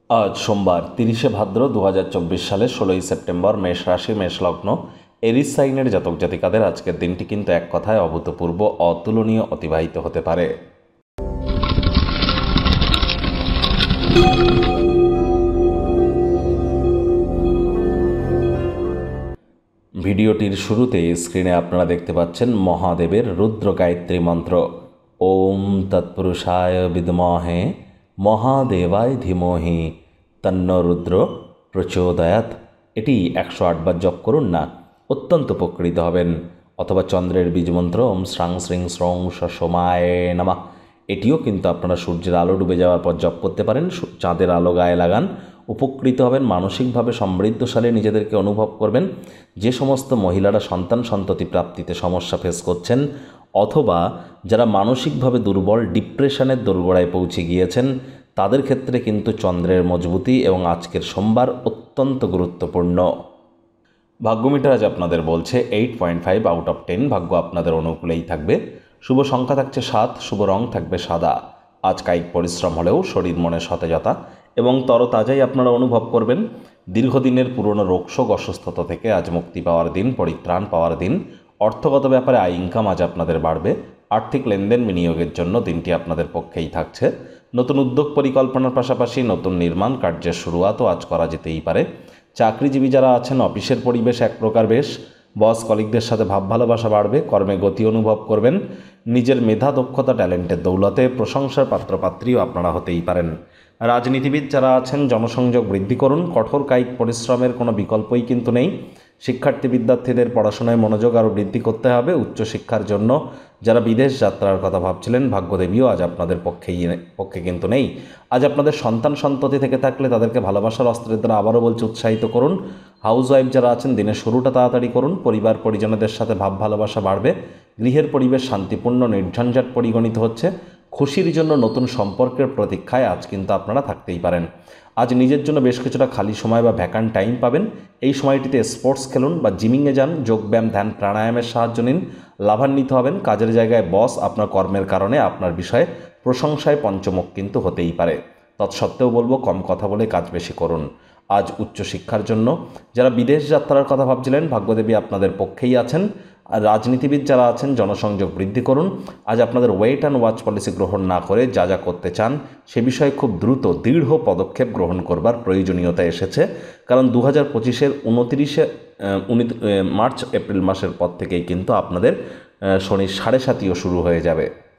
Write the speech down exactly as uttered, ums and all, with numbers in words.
আজ সোমবার তিরিশে ভাদ্র দু হাজার চব্বিশ সালে ষোলোই সেপ্টেম্বর মেষ রাশি মেষ লগ্ন এরিস সাইনের জাতক জাতিকাদের আজকের দিনটি কিন্তু এক কথায় অভূতপূর্ব অতুলনীয় অতিবাহিত হতে পারে। ভিডিওটির শুরুতে স্ক্রিনে আপনারা দেখতে পাচ্ছেন মহাদেবের রুদ্র গায়ত্রী মন্ত্র ওম তৎপুরুষায় বিদ্মহে মহাদেবায় ধীমহি তন্ন রুদ্র প্রচোদয়াৎ। এটি একশো আটবার জপ করুন না, অত্যন্ত উপকৃত হবেন। অথবা চন্দ্রের বীজমন্ত্র ওম শ্রাং শ্রিং শ্রং সোমায় নমঃ, এটিও কিন্তু আপনারা সূর্যের আলো ডুবে যাওয়ার পর জপ করতে পারেন। চাঁদের আলো গায়ে লাগান, উপকৃত হবেন, মানসিকভাবে সমৃদ্ধশালী নিজেদেরকে অনুভব করবেন। যে সমস্ত মহিলারা সন্তান সন্ততি প্রাপ্তিতে সমস্যা ফেস করছেন অথবা যারা মানসিকভাবে দুর্বল ডিপ্রেশনের দোরগোড়ায় পৌঁছে গিয়েছেন তাদের ক্ষেত্রে কিন্তু চন্দ্রের মজবুতি এবং আজকের সোমবার অত্যন্ত গুরুত্বপূর্ণ। ভাগ্যমিটার আজ আপনাদের বলছে eight point five out of ten, ভাগ্য আপনাদের অনুকূলেই থাকবে। শুভ সংখ্যা থাকছে সাত, শুভ রং থাকবে সাদা। আজ কায়িক পরিশ্রম হলেও শরীর মনে সতেজতা এবং তরতাজাই আপনারা অনুভব করবেন। দীর্ঘদিনের পুরনো রোগশোক অসুস্থতা থেকে আজ মুক্তি পাওয়ার দিন, পরিত্রাণ পাওয়ার দিন। অর্থগত ব্যাপারে আয় ইনকাম আজ আপনাদের বাড়বে। আর্থিক লেনদেন বিনিয়োগের জন্য দিনটি আপনাদের পক্ষেই থাকছে। নতুন উদ্যোগ পরিকল্পনার পাশাপাশি নতুন নির্মাণ কার্যের শুরুয়াতও আজ করা যেতেই পারে। চাকরিজীবী যারা আছেন অফিসের পরিবেশ এক প্রকার বেশ, বস কলিগদের সাথে ভাব ভালোবাসা বাড়বে, কর্মে গতি অনুভব করবেন। নিজের মেধা দক্ষতা ট্যালেন্টের দৌলতে প্রশংসার পাত্রপাত্রীও আপনারা হতেই পারেন। রাজনীতিবিদ যারা আছেন জনসংযোগ বৃদ্ধি করুন, কঠোর কায়িক পরিশ্রমের কোনো বিকল্পই কিন্তু নেই। শিক্ষার্থী বিদ্যার্থীদের পড়াশোনায় মনোযোগ আরও বৃদ্ধি করতে হবে। উচ্চশিক্ষার জন্য যারা বিদেশ যাত্রার কথা ভাবছিলেন ভাগ্যদেবীও আজ আপনাদের পক্ষেই পক্ষে কিন্তু নেই। আজ আপনাদের সন্তান সন্ততি থেকে থাকলে তাদেরকে ভালোবাসার অস্ত্রের দ্বারা আবারও বলছে উৎসাহিত করুন। হাউস ওয়াইফ যারা আছেন দিনের শুরুটা তাড়াতাড়ি করুন। পরিবার পরিজনদের সাথে ভাব ভালোবাসা বাড়বে। গৃহের পরিবেশ শান্তিপূর্ণ নির্ঝঞ্ঝাট পরিগণিত হচ্ছে। খুশির জন্য নতুন সম্পর্কের প্রতীক্ষায় আজ কিন্তু আপনারা থাকতেই পারেন। আজ নিজের জন্য বেশ কিছুটা খালি সময় বা ভ্যাকান্ট টাইম পাবেন। এই সময়টিতে স্পোর্টস খেলুন বা জিমিংয়ে যান, যোগব্যায়াম ধ্যান প্রাণায়ামের সাহায্য নিন, লাভান্বিত হবেন। কাজের জায়গায় বস আপনার কর্মের কারণে আপনার বিষয়ে প্রশংসায় পঞ্চমুখ কিন্তু হতেই পারে। তৎসত্ত্বেও বলবো কম কথা বলে কাজ বেশি করুন। আজ উচ্চশিক্ষার জন্য যারা বিদেশ যাত্রার কথা ভাবছিলেন ভাগ্যদেবী আপনাদের পক্ষেই আছেন। আর রাজনীতিবিদ যারা আছেন জনসংযোগ বৃদ্ধি করুন। আজ আপনাদের ওয়েট অ্যান্ড ওয়াচ পলিসি গ্রহণ না করে যা যা করতে চান সে বিষয়ে খুব দ্রুত দৃঢ় পদক্ষেপ গ্রহণ করবার প্রয়োজনীয়তা এসেছে। কারণ দু হাজার পঁচিশের উনতিরিশে মার্চ এপ্রিল মাসের পর থেকেই কিন্তু আপনাদের শনির সাড়ে সাতিও শুরু হয়ে যাবে।